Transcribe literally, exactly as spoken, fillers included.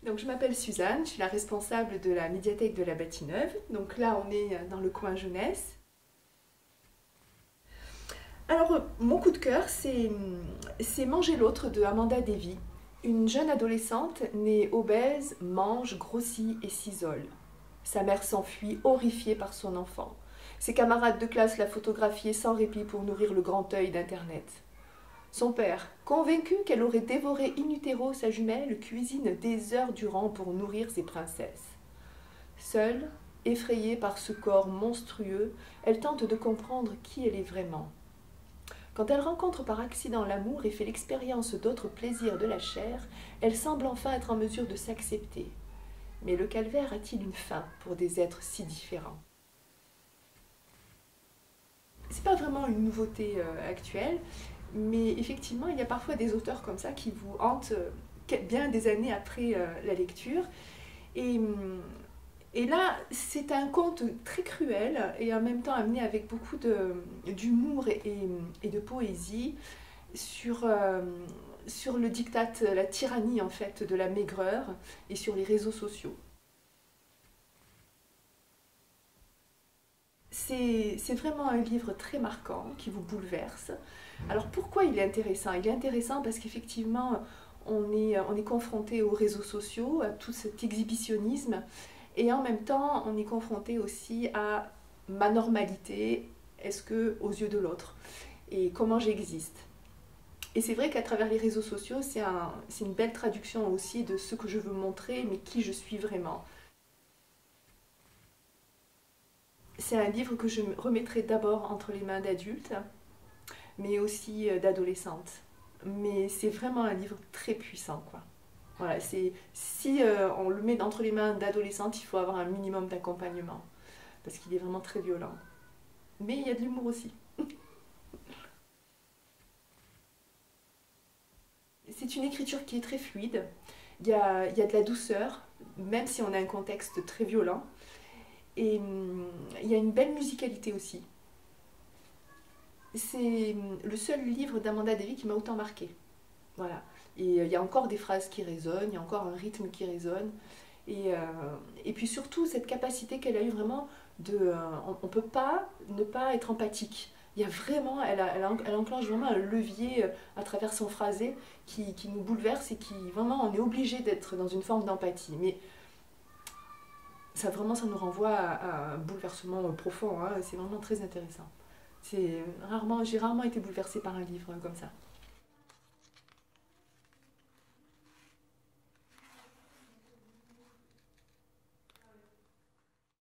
Donc je m'appelle Suzanne, je suis la responsable de la médiathèque de la Batignolles. Donc là on est dans le coin jeunesse. Alors mon coup de cœur c'est c'est Manger l'autre de Amanda Davy. Une jeune adolescente née obèse mange, grossit et s'isole. Sa mère s'enfuit, horrifiée par son enfant. Ses camarades de classe la photographiaient sans répit pour nourrir le grand œil d'Internet. Son père, convaincu qu'elle aurait dévoré in utero sa jumelle, cuisine des heures durant pour nourrir ses princesses. Seule, effrayée par ce corps monstrueux, elle tente de comprendre qui elle est vraiment. Quand elle rencontre par accident l'amour et fait l'expérience d'autres plaisirs de la chair, elle semble enfin être en mesure de s'accepter. Mais le calvaire a-t-il une fin pour des êtres si différents? C'est pas vraiment une nouveauté euh, actuelle, mais effectivement, il y a parfois des auteurs comme ça qui vous hantent euh, bien des années après euh, la lecture. Et, hum, et là, c'est un conte très cruel et en même temps amené avec beaucoup de- d'humour et, et- et de poésie sur, euh, sur le diktat, la tyrannie en fait de la maigreur et sur les réseaux sociaux. C'est c'est vraiment un livre très marquant qui vous bouleverse. Alors pourquoi il est intéressant? Il est intéressant parce qu'effectivement, on est, on est confronté aux réseaux sociaux, à tout cet exhibitionnisme, et en même temps, on est confronté aussi à ma normalité, est-ce que aux yeux de l'autre, et comment j'existe. Et c'est vrai qu'à travers les réseaux sociaux, c'est un, c'est une belle traduction aussi de ce que je veux montrer, mais qui je suis vraiment. C'est un livre que je remettrai d'abord entre les mains d'adultes, mais aussi euh, d'adolescentes. Mais c'est vraiment un livre très puissant, quoi. Voilà, c'est si euh, on le met entre les mains d'adolescentes, il faut avoir un minimum d'accompagnement parce qu'il est vraiment très violent. Mais il y a de l'humour aussi. C'est une écriture qui est très fluide. Il y a, il y a de la douceur, même si on a un contexte très violent. Et hum, il y a une belle musicalité aussi. C'est hum, le seul livre d'Amanda Davy qui m'a autant marqué. Voilà. Et euh, il y a encore des phrases qui résonnent, il y a encore un rythme qui résonne. Et, euh, et puis surtout, cette capacité qu'elle a eue vraiment de... euh, on ne peut pas ne pas être empathique. Il y a vraiment, elle, a- elle, en- elle enclenche vraiment un levier euh, à travers son phrasé qui, qui nous bouleverse et qui, vraiment, on est obligé d'être dans une forme d'empathie. Mais ça, vraiment, ça nous renvoie à, à un bouleversement profond, hein. C'est vraiment très intéressant. C'est rarement, j'ai rarement été bouleversée par un livre comme ça.